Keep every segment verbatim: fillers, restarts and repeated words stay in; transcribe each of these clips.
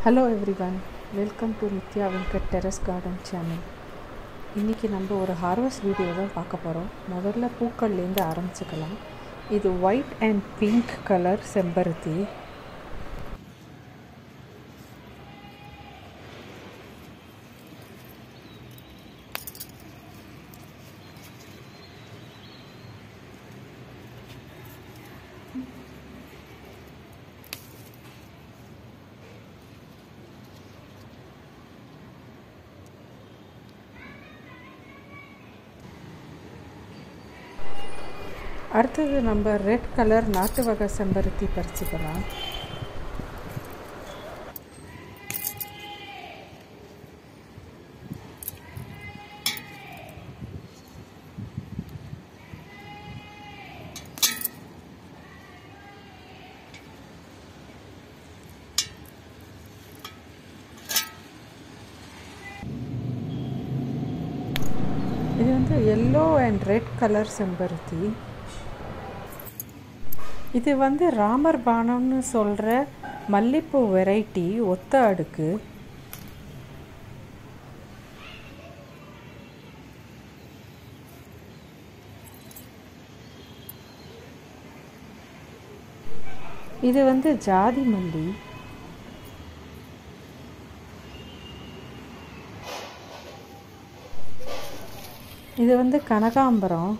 Hello everyone, welcome to Nithya Venkat terrace garden channel. இன்றைக்கி நம்ம ஒரு ஹார்வெஸ்ட் வீடியோ தான் பார்க்க போகிறோம். முதல்ல பூக்கள்லேருந்து ஆரம்பிச்சுக்கலாம். இது ஒயிட் அண்ட் பிங்க் கலர் செம்பருத்தி. அடுத்தது நம்ம ரெட் கலர் நாட்டு வகை செம்பருத்தி பறிச்சுக்கலாம். இது வந்து எல்லோ அண்ட் ரெட் கலர் செம்பருத்தி. இது வந்து ராமர் பானம்னு சொல்கிற மல்லிப்பூ வெரைட்டி, ஒத்த அடுக்கு. இது வந்து ஜாதி மல்லி. இது வந்து கனகாம்பரம்.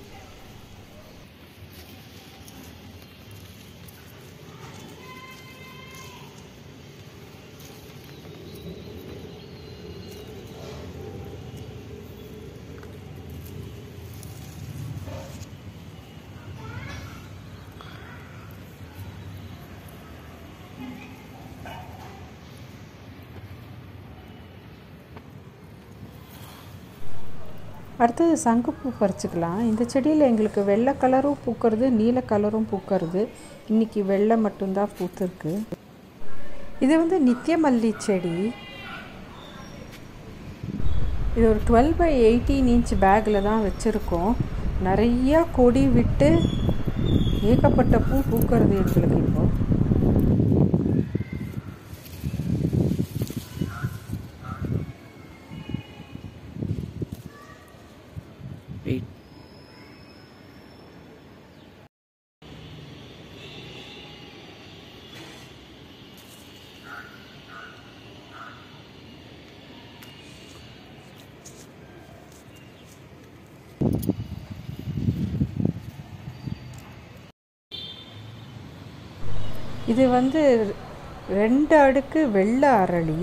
அடுத்தது சங்குப்பூ பறிச்சுக்கலாம். இந்த செடியில் எங்களுக்கு வெள்ளை கலரும் பூக்கிறது, நீல கலரும் பூக்கிறது. இன்றைக்கி வெள்ளை மட்டும்தான் பூத்துருக்கு. இது வந்து நித்திய மல்லி செடி. இது ஒரு டுவெல் பை எயிட்டீன் இன்ச் பேக்கில் தான் வச்சுருக்கோம். நிறையா கொடி விட்டு ஏகப்பட்ட பூ பூக்கிறது எங்களுக்கு இப்போ. இது வந்து ரெண்டு அடுக்கு வெள்ளை அரளி.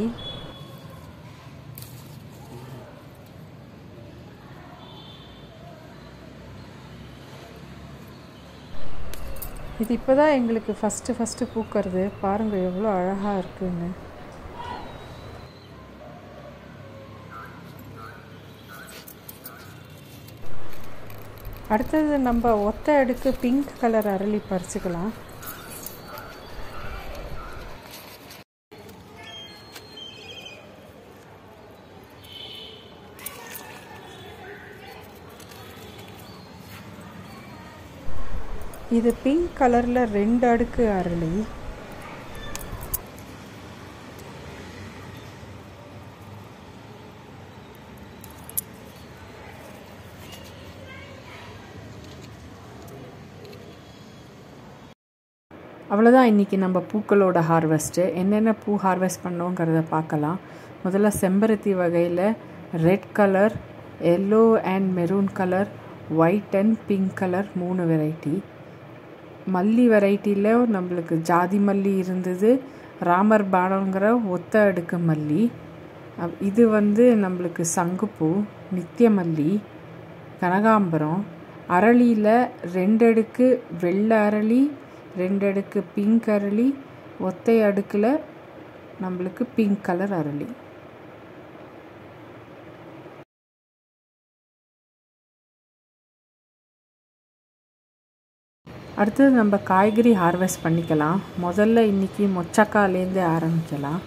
இது இப்போ தான் எங்களுக்கு ஃபஸ்ட்டு ஃபஸ்ட்டு பூக்கிறது. பாருங்கள் எவ்வளோ அழகாக இருக்குன்னு. அடுத்தது நம்ம ஒத்த அடுக்கு பிங்க் கலர் அரளி பறிச்சுக்கலாம். இது பிங்க் கலரில் ரெண்டு அடுக்கு அரளி. அவ்வளோதான் இன்றைக்கி நம்ம பூக்களோட ஹார்வெஸ்ட்டு. என்னென்ன பூ ஹார்வெஸ்ட் பண்ணோங்கிறத பார்க்கலாம். முதல்ல செம்பருத்தி வகையில் red colour, yellow and maroon colour, white and pink colour மூணு வெரைட்டி. மல்லி வெரைட்டியில் நம்மளுக்கு ஜாதி மல்லி இருந்தது, ராமர் பானங்கிற ஒத்த அடுக்கு மல்லி. இது வந்து நம்மளுக்கு சங்குப்பூ, நித்திய மல்லி, கனகாம்பரம். அரளியில் ரெண்டு அடுக்கு வெள்ளை அரளி, ரெண்டு அடுக்கு பிங்க் அரளி, ஒத்தை அடுக்கில் நம்மளுக்கு பிங்க் கலர் அரளி. அடுத்தது நம்ம காய்கறி ஹார்வெஸ்ட் பண்ணிக்கலாம். முதல்ல இன்றைக்கி மொச்சக்காலேருந்து ஆரம்பிக்கலாம்.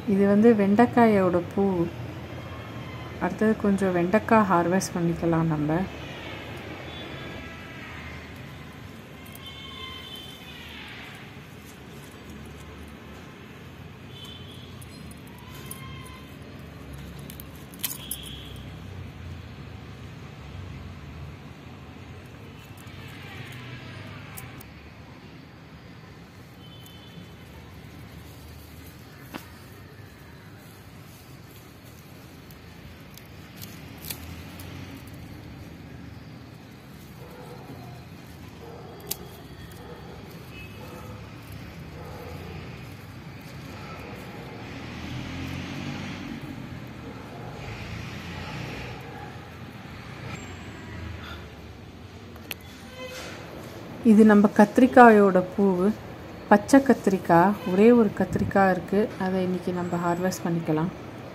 இது வந்து வெண்டைக்காயோட பூ. அடுத்தது கொஞ்சம் வெண்டைக்காய் ஹார்வெஸ்ட் பண்ணிக்கலாம் நம்ம. இது நம்ம கத்திரிக்காயோட பூவு. பச்சை கத்திரிக்காய், ஒரே ஒரு கத்திரிக்காய் இருக்குது. அதை இன்றைக்கி நம்ம ஹார்வெஸ்ட் பண்ணிக்கலாம்.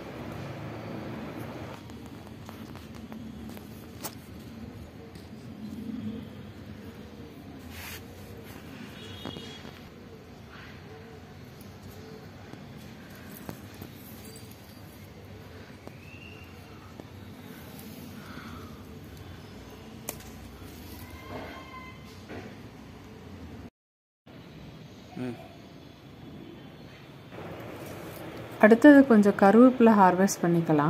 அடுத்தது கொஞ்சம் கருவேப்பிலை ஹார்வெஸ்ட் பண்ணிக்கலாம்.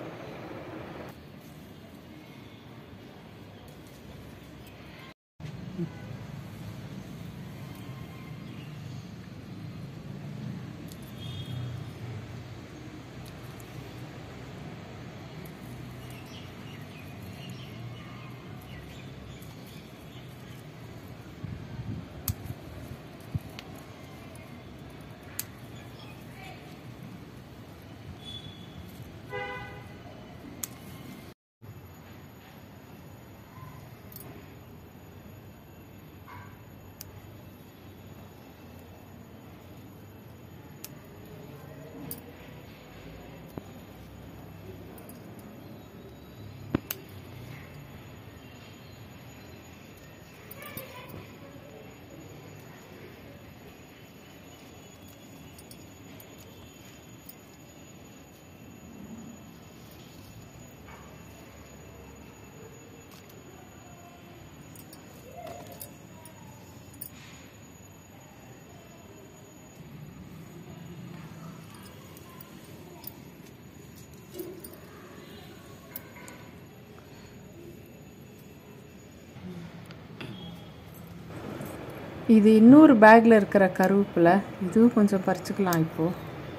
இது இன்னொரு பேக்கில் இருக்கிற கருவேப்பிலை. இதுவும் கொஞ்சம் பறிச்சுக்கலாம். இப்போது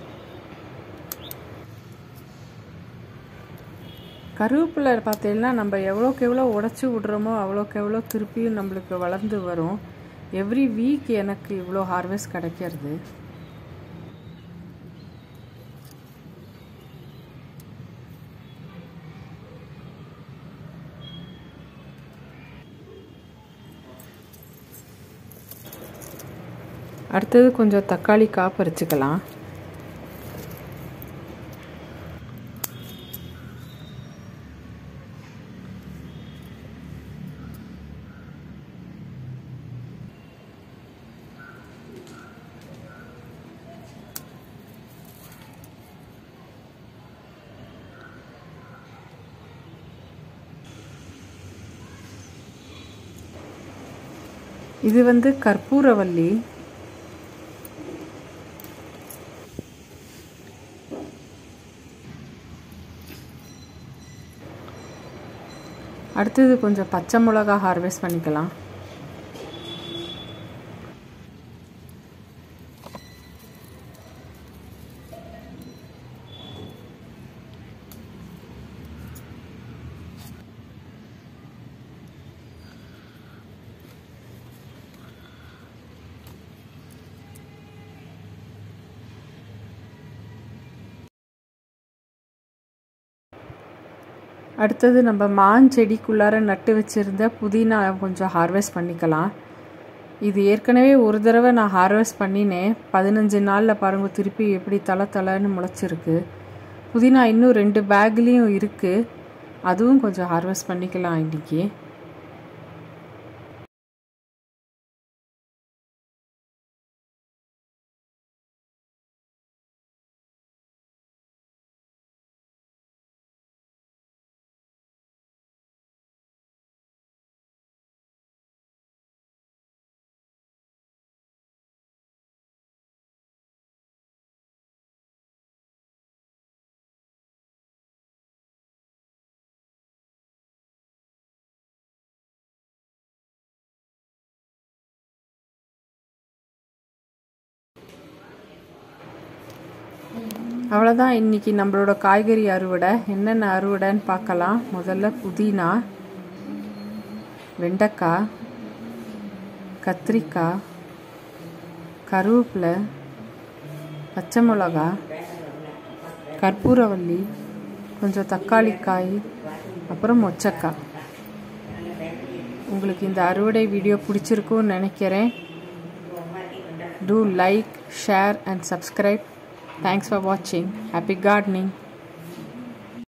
கருவேப்பிலை பார்த்தீங்கன்னா நம்ம எவ்வளோக்கு எவ்வளோ உடச்சி விட்றோமோ அவ்வளோக்கு எவ்வளோ திருப்பியும் நம்மளுக்கு வளர்ந்து வரும். எவ்ரி வீக் எனக்கு இவ்வளோ ஹார்வெஸ்ட் கிடைக்கிறது. அடுத்தது கொஞ்சம் தக்காளி காய் பறிச்சுக்கலாம். இது வந்து கற்பூரவள்ளி. அடுத்தது கொஞ்சம் பச்சை மிளகா ஹார்வெஸ்ட் பண்ணிக்கலாம். அடுத்தது நம்ம மாஞ்செடிக்குள்ளார நட்டு வச்சுருந்த புதினா கொஞ்சம் ஹார்வெஸ்ட் பண்ணிக்கலாம். இது ஏற்கனவே ஒரு தடவை நான் ஹார்வெஸ்ட் பண்ணினேன். பதினஞ்சு நாளில் பாருங்கள் திருப்பி எப்படி தலை தலைன்னு முளைச்சிருக்கு. புதினா இன்னும் ரெண்டு பேக்லேயும் இருக்குது. அதுவும் கொஞ்சம் ஹார்வெஸ்ட் பண்ணிக்கலாம் இன்றைக்கி. அவ்வளோதான் இன்றைக்கி நம்மளோட காய்கறி அறுவடை. என்னென்ன அறுவடைன்னு பார்க்கலாம். முதல்ல புதினா, வெண்டைக்காய், கத்திரிக்காய், கருவேப்பிலை, பச்சை மிளகா, கற்பூரவள்ளி, கொஞ்சம் தக்காளிக்காய், அப்புறம் மொச்சக்காய். உங்களுக்கு இந்த அறுவடை வீடியோ பிடிச்சிருக்குன்னு நினைக்கிறேன். Do like, share and subscribe. Thanks for watching. Happy gardening.